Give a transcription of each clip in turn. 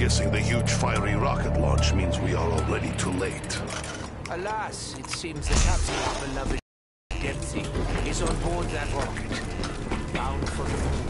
guessing the huge fiery rocket launch means we are already too late. Alas, it seems the captain of our beloved Dempsey is on board that rocket, bound for the moon.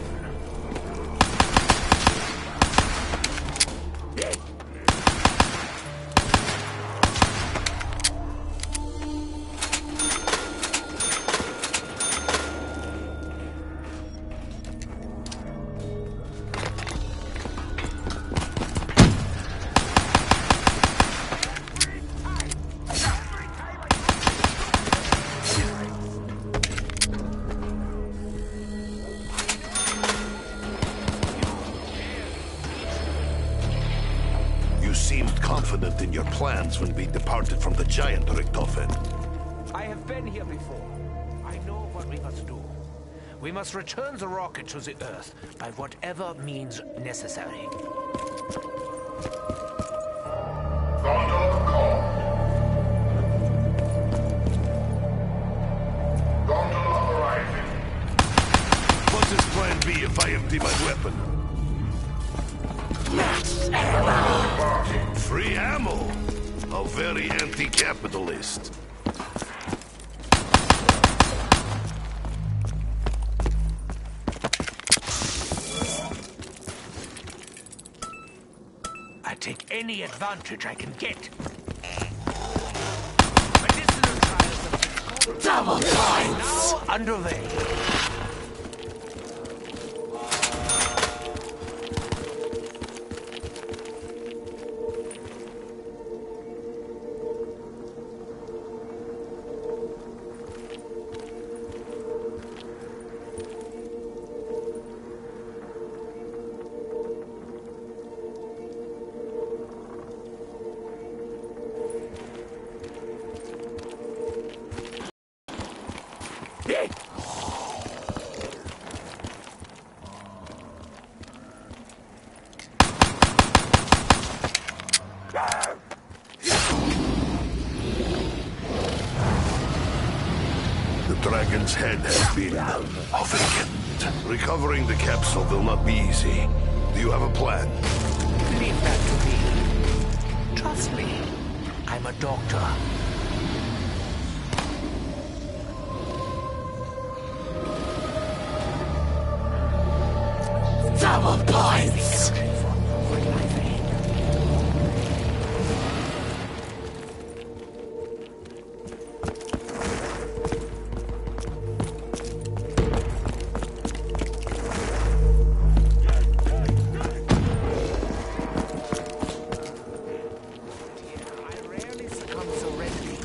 You seemed confident in your plans when we departed from the giant, Richtofen. I have been here before. I know what we must do. We must return the rocket to the Earth by whatever means necessary. Gondola call. Gondola arriving. What is plan B if I empty my weapon? Free ammo! How very anti-capitalist. I take any advantage I can get. Medicinal trials of Double points! now underway. The dragon's head has been awakened. Recovering the capsule will not be easy. Do you have a plan? Leave that to me. Trust me. I'm a doctor. Double points! I rarely succumb so readily.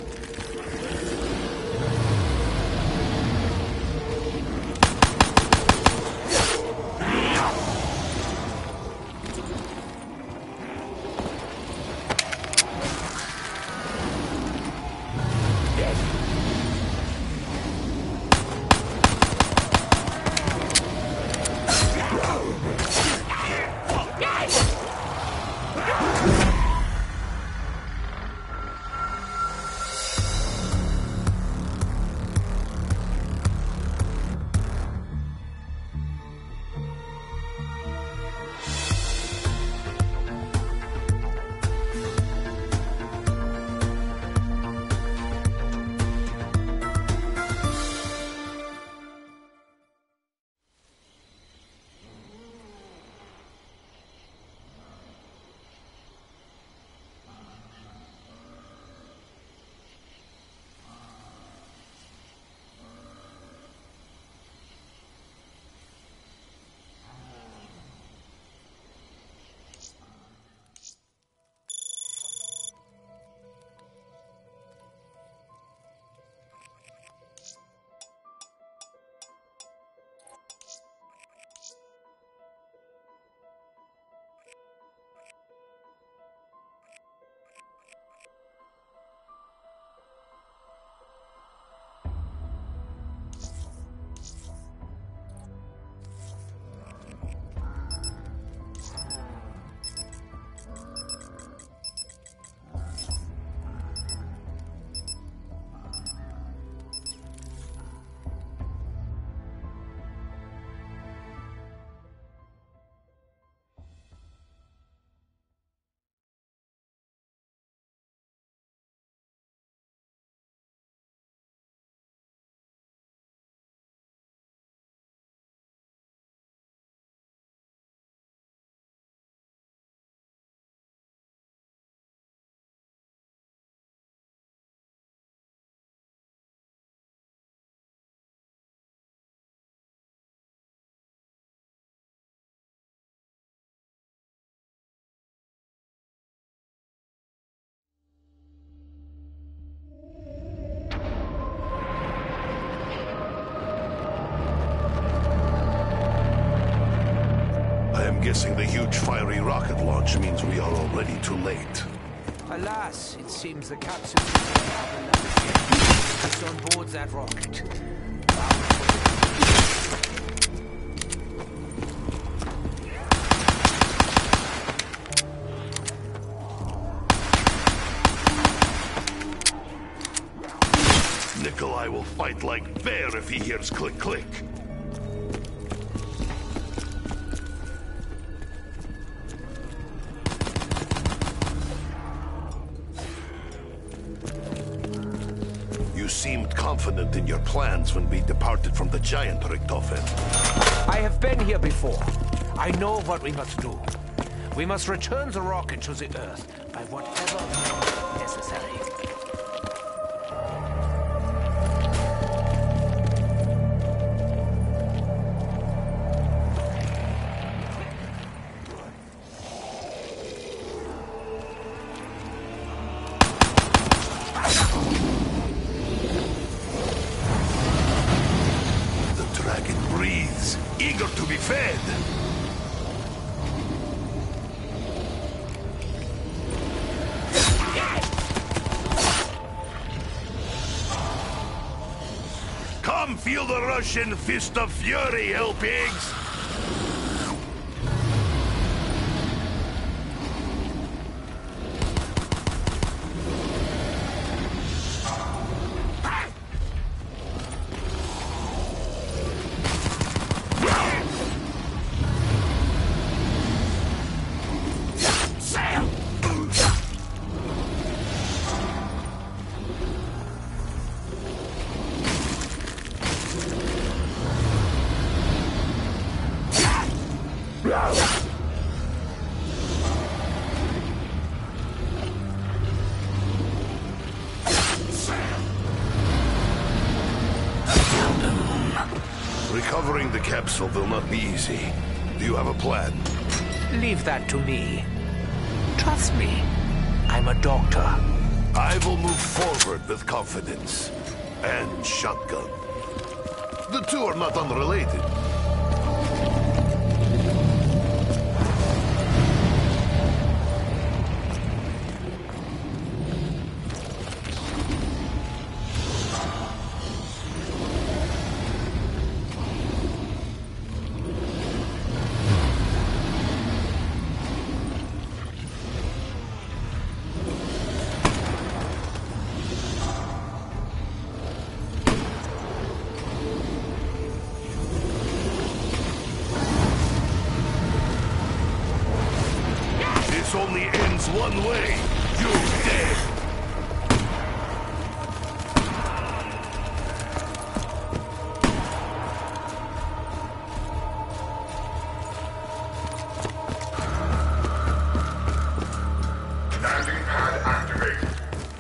I am guessing the huge fiery rocket launch means we are already too late. Alas, it seems the capsule is on board that rocket. Nikolai will fight like bear if he hears click click. You seemed confident in your plans when we departed from the giant, Richthofen. I have been here before. I know what we must do. We must return the rocket to the Earth by whatever means necessary. The dragon breathes, eager to be fed. Come feel the Russian fist of fury, hell pigs! Recovering the capsule will not be easy. Do you have a plan? Leave that to me. Trust me, I'm a doctor. I will move forward with confidence. And shotgun. The two are not unrelated. This only ends one way. You're dead. Landing pad activated.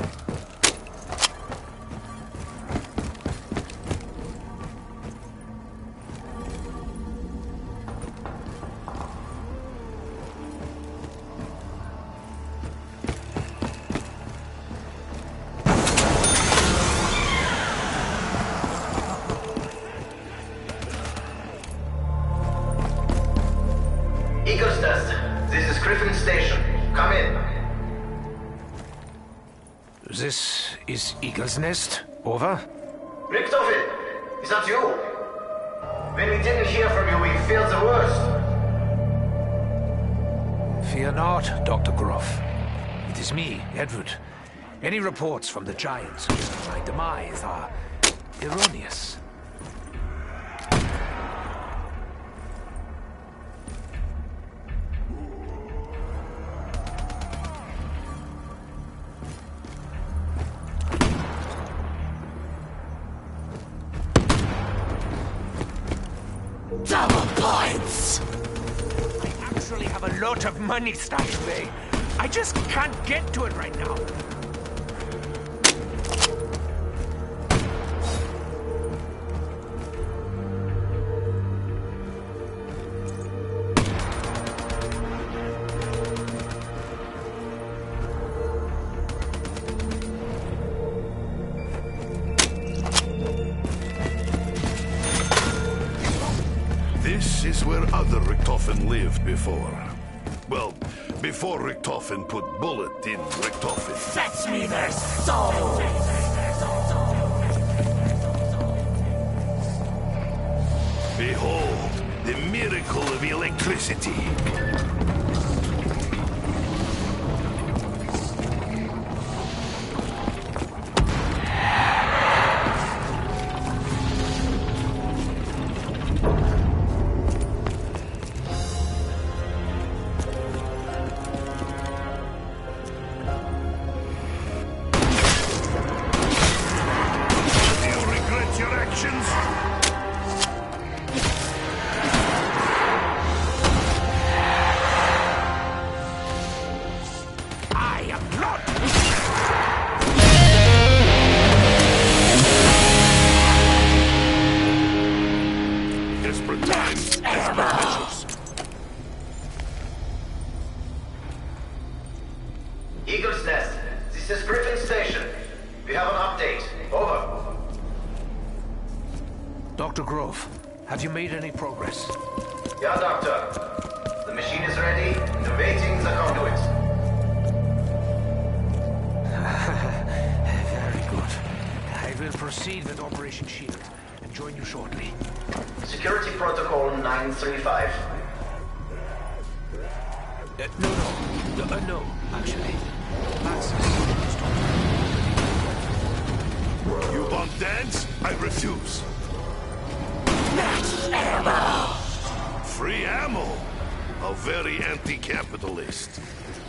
Eagles Nest, this is Griffin Station. Come in. This is Eagle's Nest. Over. Richthofen, is that you? When we didn't hear from you, we feared the worst. Fear not, Dr. Groff. It is me, Edward. Any reports from the Giants of my demise are erroneous. Double points! I actually have a lot of money stashed away. I just can't get to it right now. This is where other Richthofen Richtofen lived before. Well, before Richtofen put bullet in Richtofen. Fetch me their souls! Behold, the miracle of electricity. Do you regret your actions? I am not. Desperate times, desperate measures. Eagle's Nest, this is Griffin Station. We have an update. Over. Dr. Grove, have you made any progress? Yeah, Doctor. The machine is ready. The waiting the conduit. Very good. I will proceed with Operation Shield and join you shortly. Security Protocol 935. No, actually. That's... You want dance? I refuse. Max ammo! Free ammo? A very anti-capitalist.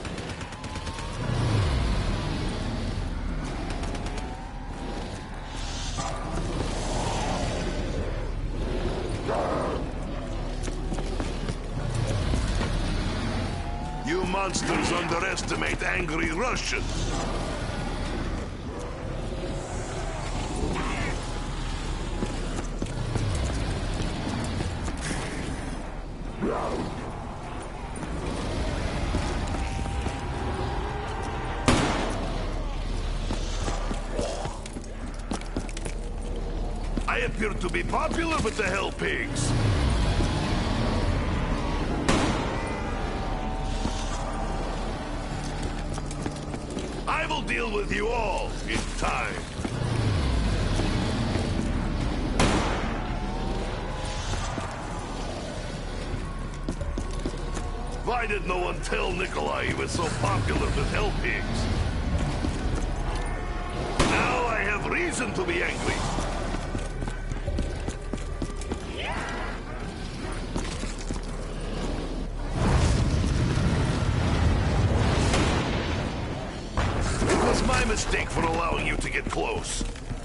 You monsters underestimate angry Russians. I appear to be popular with the Hell Pigs. I will deal with you all in time. Why did no one tell Nikolai he was so popular with Hell Pigs? Now I have reason to be angry. It was my mistake for allowing you to get close.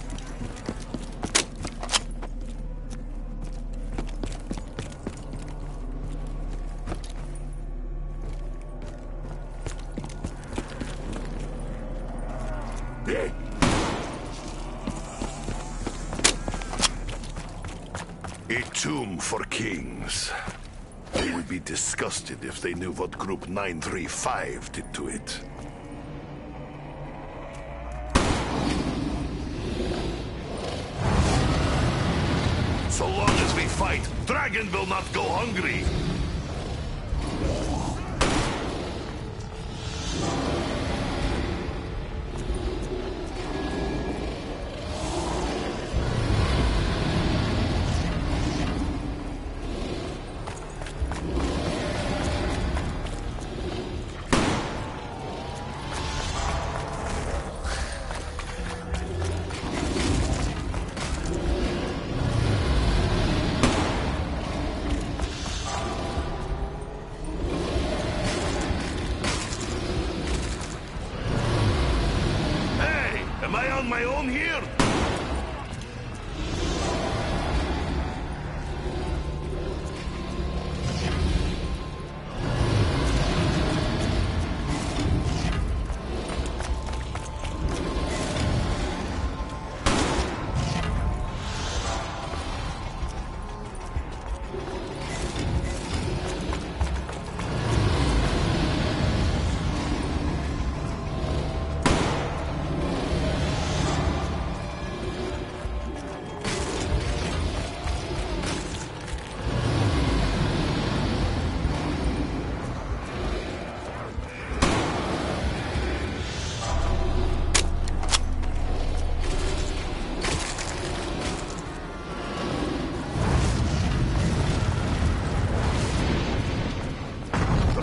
A tomb for kings. They would be disgusted if they knew what Group 935 did to it. So long as we fight, Dragon will not go hungry. Am I on my own here?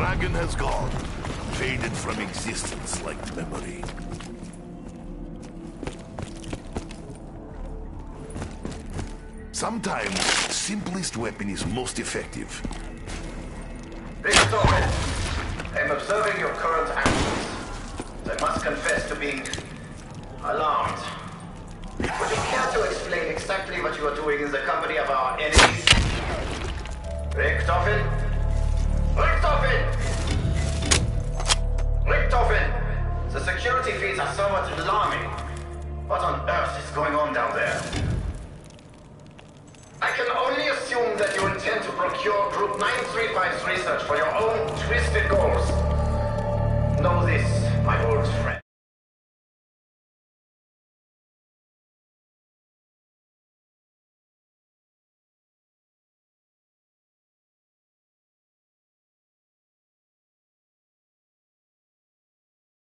dragon has gone, faded from existence like memory. Sometimes, simplest weapon is most effective. Victor, I'm observing your current actions. I must confess to being alarmed. Would you care to explain exactly what you are doing in the company of our enemies? Richtofen? Richtofen! Richtofen! The security feeds are somewhat alarming. What on earth is going on down there? I can only assume that you intend to procure Group 935's research for your own twisted goals. Know this, my old